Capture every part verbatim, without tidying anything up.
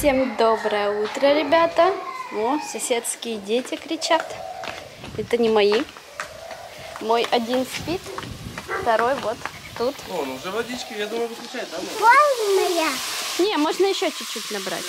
Всем доброе утро, ребята. О, соседские дети кричат. Это не мои. Мой один спит, второй вот тут. О, ну уже водички, я думаю, выключать, да? Можно я? Не, можно еще чуть-чуть набрать.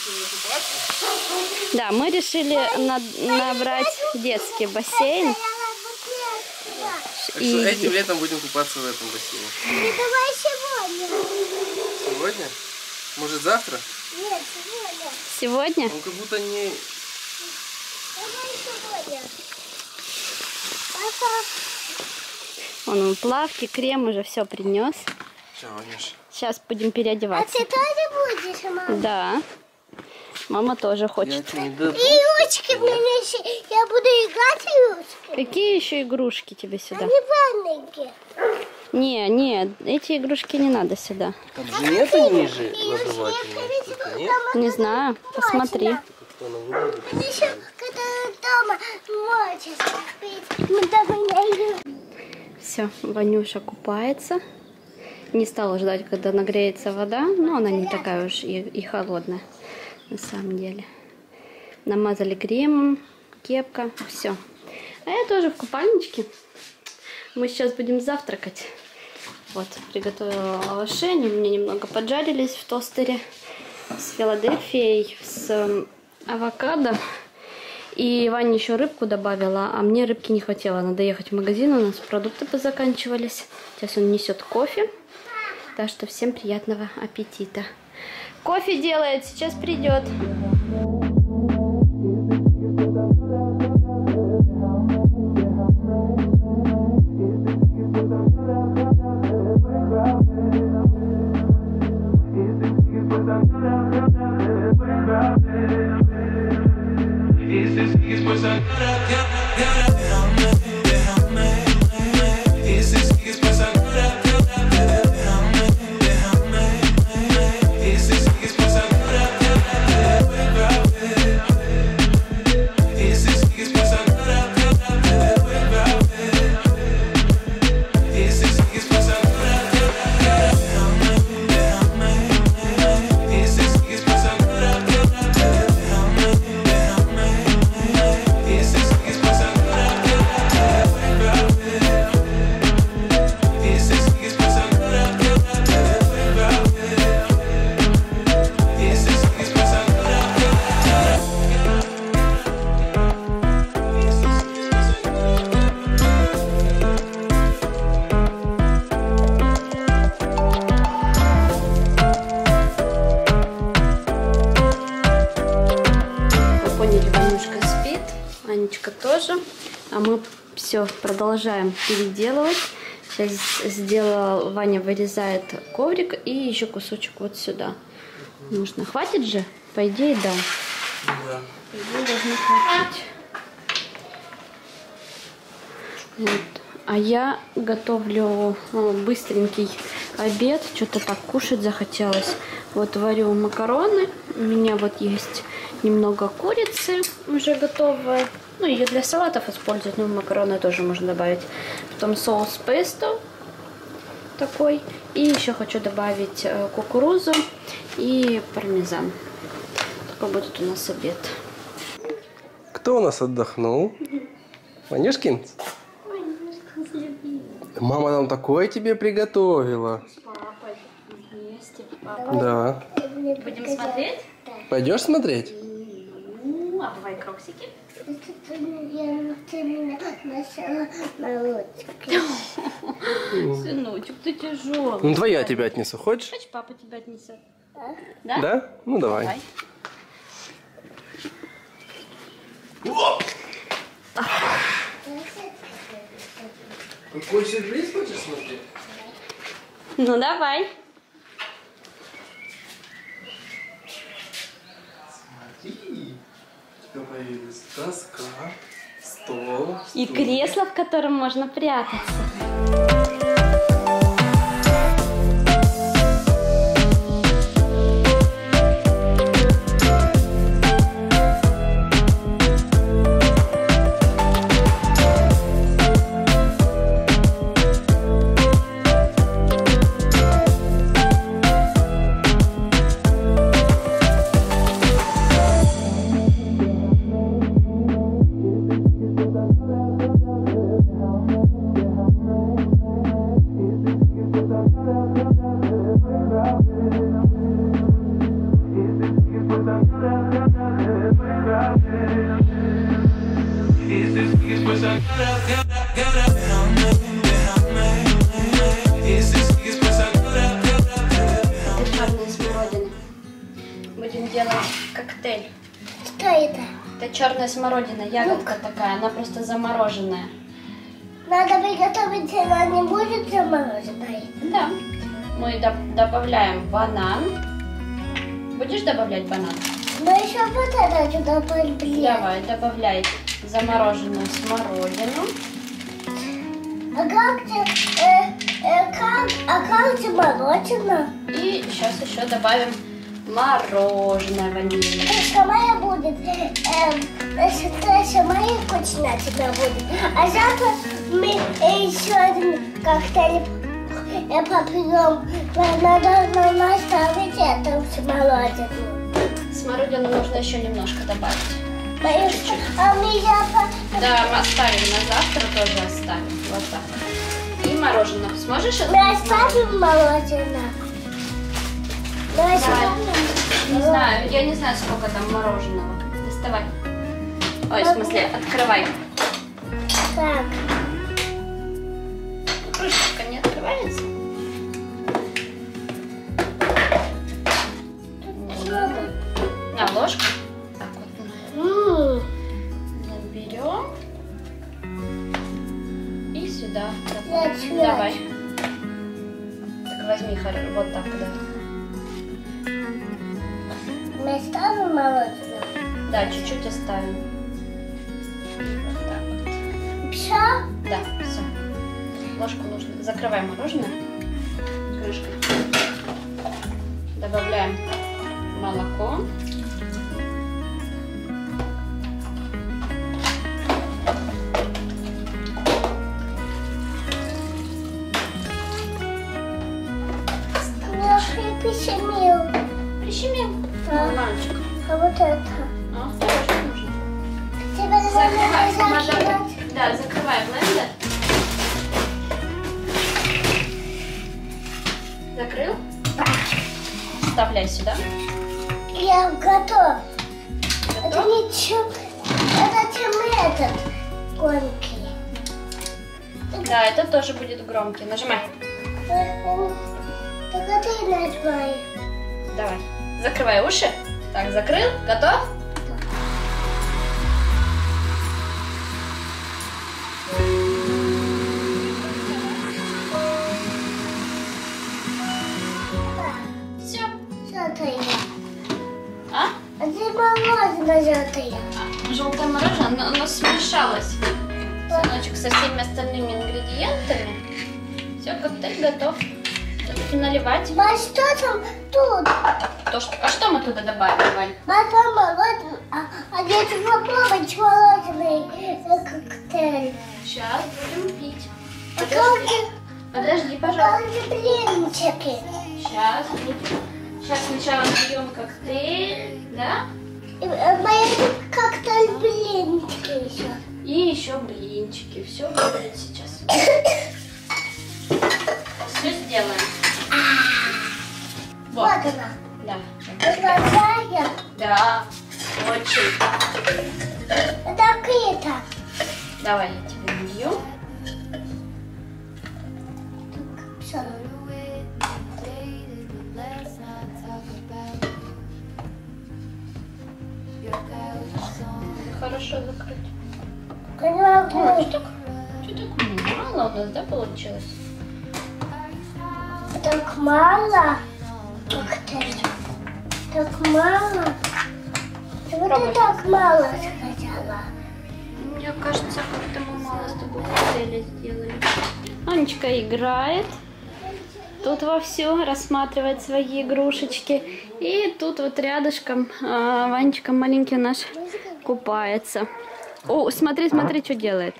Да, мы решили на набрать детский бассейн. Так что этим летом будем купаться в этом бассейне. И давай сегодня. Сегодня? Может завтра? Нет, сегодня. Сегодня? Он как будто не... Давай сегодня. Папа. Он плавки, крем уже все принес. Чего, Ванюш? Сейчас будем А переодеваться. ты тоже будешь, мама? Да. Мама тоже хочет. Я не дам. И ручки мне неси. Я буду играть в ручки. Какие еще игрушки тебе сюда? Они маленькие. Не, не, эти игрушки не надо сюда. Там же нету ниже надувательного? Нет? Не знаю, посмотри. Это еще, когда дома можешь спить. Мы домой найдем. Все, Ванюша купается. Не стала ждать, когда нагреется вода, но она не такая уж и, и холодная, на самом деле. Намазали кремом, кепка, все. А я тоже в купальничке. Мы сейчас будем завтракать. Вот, приготовила лаваши, они у меня немного поджарились в тостере с Филадельфией, с авокадо. И Ваня еще рыбку добавила, а мне рыбки не хватило. Надо ехать в магазин, у нас продукты позаканчивались. Сейчас он несет кофе. Так что всем приятного аппетита. Кофе делает, сейчас придет. Анечка тоже. А мы все продолжаем переделывать. Сейчас сделала, Ваня вырезает коврик и еще кусочек вот сюда. Нужно. Хватит же? По идее, да. Да. По идее, должно хватить. Вот. А я готовлю ну, быстренький обед. Что-то так кушать захотелось. Вот варю макароны. У меня вот есть немного курицы уже готовая. Ну, ее для салатов использовать, но макароны тоже можно добавить. Потом соус песто такой. И еще хочу добавить кукурузу и пармезан. Такой будет у нас обед. Кто у нас отдохнул? Ванюшкин? Мама нам такое тебе приготовила. С папой вместе. Да. Будем смотреть? Пойдешь смотреть? Ну, а давай кроксики. Сыночек, ты тяжелый. Ну, твоя тебя отнесу. Хочешь? Хочешь, папа тебя отнесет? Да? Да? Да? Ну, давай. Давай. Какой сюрприз хочешь смотреть? Ну, давай. Смотри. У тебя появилась доска, стол. И стул. кресло, в котором можно прятаться. Будем делать коктейль. Что это? Это черная смородина, ягодка такая, она просто замороженная. Надо приготовить, она не будет замороженной. Да. Мы до- добавляем банан. Будешь добавлять банан? Но еще вот это сюда подбили. Давай, добавляй замороженную смородину. А как ты, э, э, как, а как ты молочина? И сейчас еще добавим мороженое ванильное. Самая будет, э, самая вкусная тебя будет. А завтра мы э, еще один коктейль э, попьем. Надо нам оставить эту смородину. Смородину нужно еще немножко добавить. Боюсь, Чуть-чуть. а мы завтра... Да, мы оставим на завтра, тоже оставим. Вот так. И мороженое. Сможешь это? Мы оставим молочина. Давай сюда. Не знаю, я не знаю, сколько там мороженого. Доставай. Ой, в смысле, открывай. Так. Крышечка не открывается? На, ложку. Так вот. М, Наберем. И сюда. Я чую. Давай. Так возьми, хор- вот так, да. Мы оставим молочину. Да, чуть-чуть оставим. Вот так вот. Все? Да, все. Ложку нужно. Закрываем мороженое крышкой. Добавляем молоко. Я прищемил. Прищемим. Да. Мальчик. А вот это. А, тоже нужно. Тебе Закрывай. надо Надо- закинуть. Да, закрывай блендер. Закрыл? Вставляй сюда. Я готов. Это Готов? ничего. Это чем этот гонки. Да, это тоже будет громкий. Нажимай. Только ты нажимай. Давай. Закрывай уши. Так, закрыл. Готов? Все. Желтое. А? А ты мороженое желтое. Желтое мороженое, оно, оно смешалось. Сыночек, со всеми остальными ингредиентами. Все, коктейль готов. Только наливать. А что там тут? То, что... А что мы туда добавим, Вань? Мама, мороженое. А, а я хочу попробовать мороженый э, коктейль. Сейчас будем пить. А Подожди, как же- подожди, как пожалуйста. же блинчики? Сейчас будем. Сейчас сначала пьем коктейль, да? И, э, Мои коктейль блинчики еще. И еще блинчики. Все будет сейчас. Все сделаем. Вот она. Да. Большая. Да. Очень. Так это. Давай я тебе налью. Все. Хорошо закрыть. Не могу. Ой, что так, что так мало у нас, да, получилось? Так мало. Коктейль. Так мало. Чего Пробуй. ты так мало сказала? Мне кажется, как-то мы мало с тобой коктейля сделали. Анечка играет. Тут вовсю рассматривает свои игрушечки. И тут вот рядышком а, Ванечка маленький наш купается. О, смотри, смотри, что делает.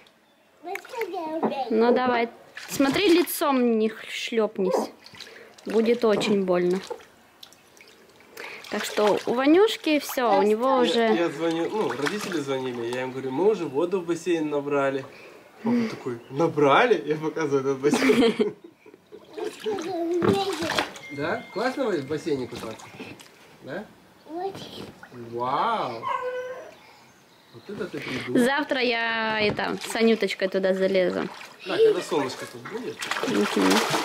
Ну давай, смотри, лицом не шлепнись. Будет очень больно. Так что у Ванюшки все, у него уже... Я звоню, ну, родители звонили, я им говорю, мы уже воду в бассейн набрали. Он такой, набрали? Я показываю этот бассейн. Да? Классно в бассейне купаться? Да? Вау! Вот это ты придумал. Завтра я и там с Анюточкой туда залезу. Да, когда солнышко тут будет. Угу.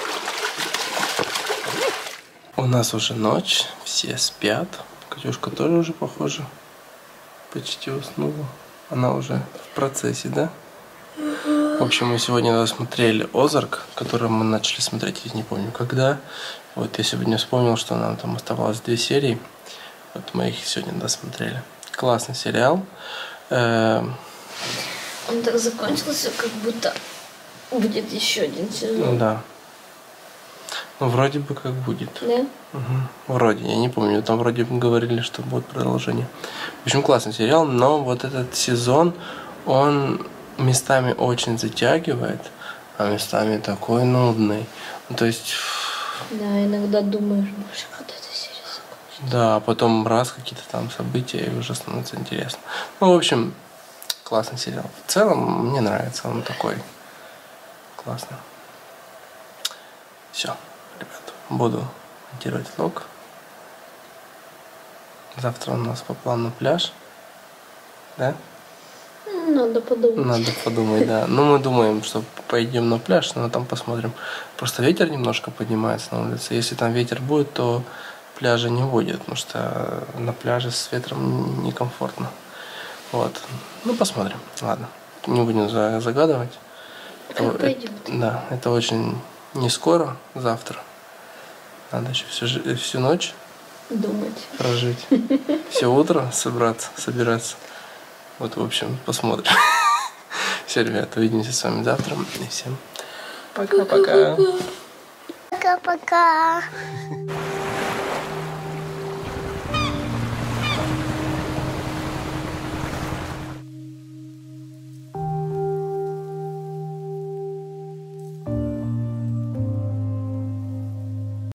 У нас уже ночь, все спят. Катюшка тоже уже, похоже, почти уснула. Она уже в процессе, да? В общем, мы сегодня досмотрели Озарк, который мы начали смотреть, я не помню когда. Вот я сегодня вспомнил, что нам там оставалось две серии. Вот мы их сегодня досмотрели. Классный сериал. Он так закончился, как будто будет еще один сезон. Да. Ну, вроде бы как будет. Да? Угу. Вроде, я не помню. Там вроде бы говорили, что будет продолжение. В общем, классный сериал, но вот этот сезон, он местами очень затягивает, а местами такой нудный. Ну, то есть... Да, иногда думаешь, боже, когда эта серия закончится. Да, а потом раз какие-то там события, и уже становится интересно. Ну, в общем, классный сериал. В целом, мне нравится, он такой классный. Все, ребят, буду монтировать влог. Завтра у нас по плану пляж. Да? Надо подумать. Надо подумать, да. Ну, мы думаем, что пойдем на пляж, но там посмотрим. Просто ветер немножко поднимается на улице. Если там ветер будет, то пляжа не будет, потому что на пляже с ветром некомфортно. Вот. Ну, посмотрим. Ладно. Не будем загадывать. Как это, пойдет. Это, да, это очень не скоро, завтра. Надо еще всю, всю ночь думать. Прожить. Все утро собраться, собираться. Вот, в общем, посмотрим. Все, ребята, увидимся с вами завтра. И всем пока-пока. Пока-пока.